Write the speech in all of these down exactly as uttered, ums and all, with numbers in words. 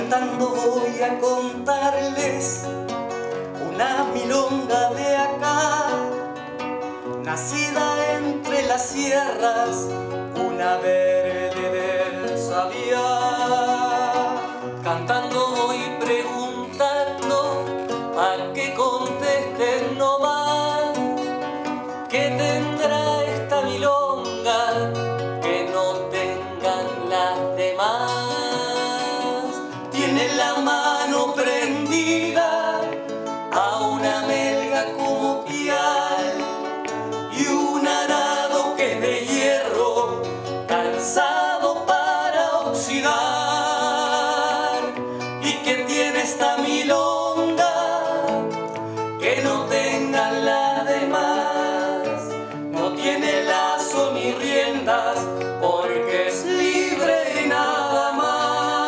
Cantando voy a contarles una milonga de acá, nacida entre las sierras, una verde del Sabiá. Cantando voy preguntando a que contesten nomás, ¿qué tendrá esta milonga que no tengan las demás? Tiene la mano prendida a una melga como pial y un arado que es de hierro, cansado para oxidar. ¿Y que tiene esta milonga que no tengan las demás? No tiene lazo ni riendas porque es libre y nada más.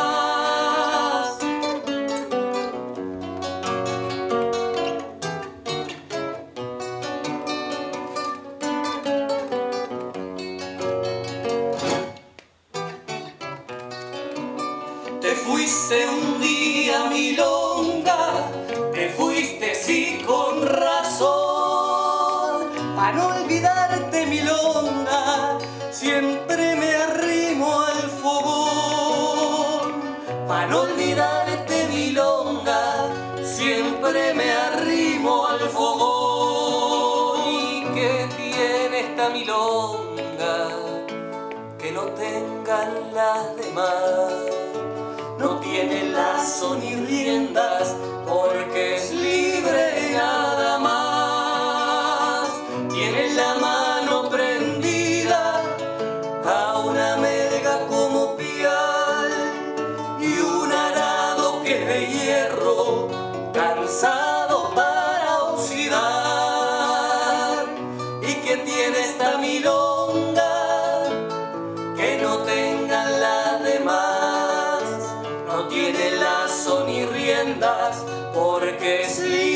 Te fuiste un día, milonga, te fuiste sí con razón. Para no olvidarte, milonga, siempre me arrimo al fogón. Para no olvidarte, milonga, siempre me arrimo al fogón. ¿Y qué tiene esta milonga que no tengan las demás? No tiene lazo ni riendas porque es libre y nada más. Tiene la mano prendida a una melga como pial y un arado que es de hierro, cansado para oxidar. ¿Y que tiene esta milonga que no tengan las demás? No tiene lazo ni riendas porque es libre.